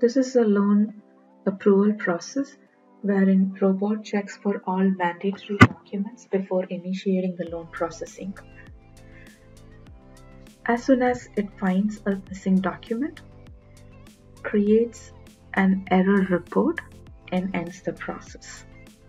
This is a loan approval process wherein robot checks for all mandatory documents before initiating the loan processing. As soon as it finds a missing document, creates an error report and ends the process.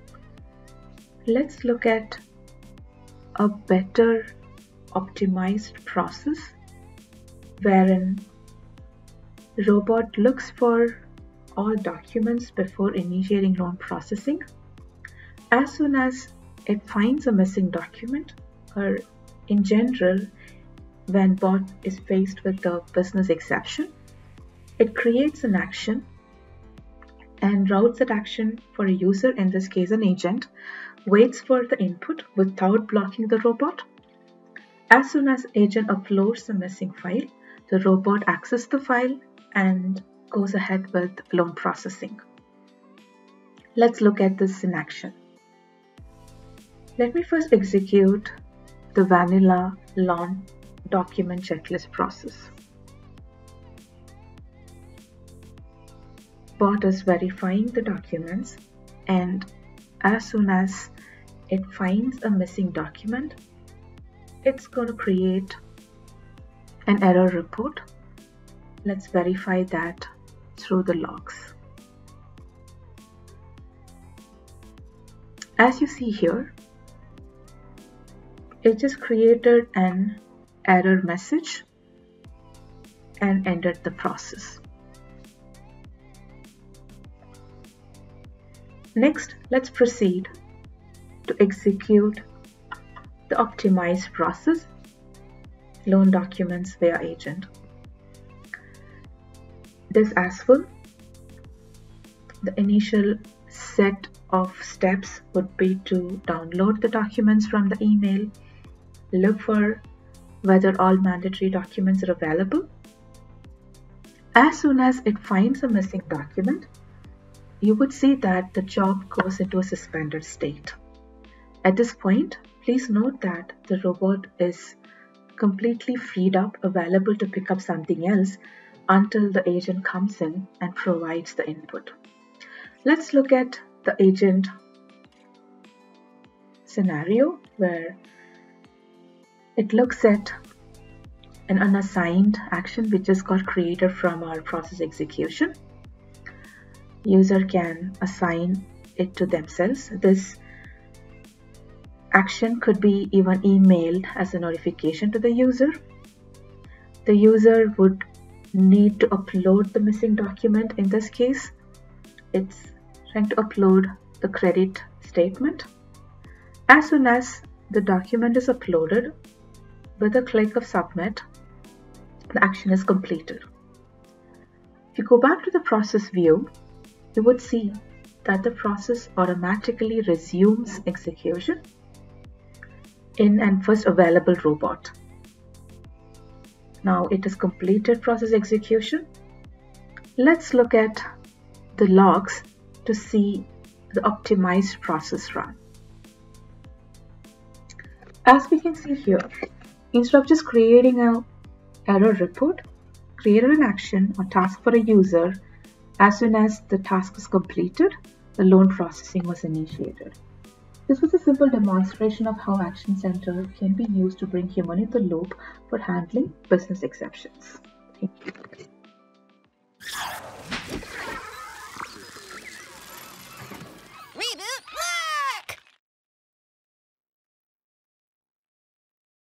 Let's look at a better optimized process wherein robot looks for all documents before initiating loan processing. As soon as it finds a missing document, or in general, when bot is faced with the business exception, it creates an action and routes that action for a user, in this case an agent, waits for the input without blocking the robot. As soon as agent uploads the missing file, the robot accesses the file and goes ahead with loan processing. Let's look at this in action. Let me first execute the vanilla loan document checklist process. Bot is verifying the documents, and as soon as it finds a missing document, it's going to create an error report. Let's verify that through the logs. As you see here, it just created an error message and ended the process. Next, let's proceed to execute the optimized process, loan documents via agent. This as well, the initial set of steps would be to download the documents from the email, look for whether all mandatory documents are available. As soon as it finds a missing document, you would see that the job goes into a suspended state. At this point, please note that the robot is completely freed up, available to pick up something else until the agent comes in and provides the input. Let's look at the agent scenario where it looks at an unassigned action which just got created from our process execution. User can assign it to themselves. This action could be even emailed as a notification to the user. The user would need to upload the missing document. In this case, it's trying to upload the credit statement. As soon as the document is uploaded, with a click of submit, the action is completed. If you go back to the process view, you would see that the process automatically resumes execution in an first available robot. Now it has completed process execution. Let's look at the logs to see the optimized process run. As we can see here, instead of just creating an error report, created an action or task for a user. As soon as the task was completed, the loan processing was initiated. This was a simple demonstration of how Action Center can be used to bring human in the loop for handling business exceptions. Thank you.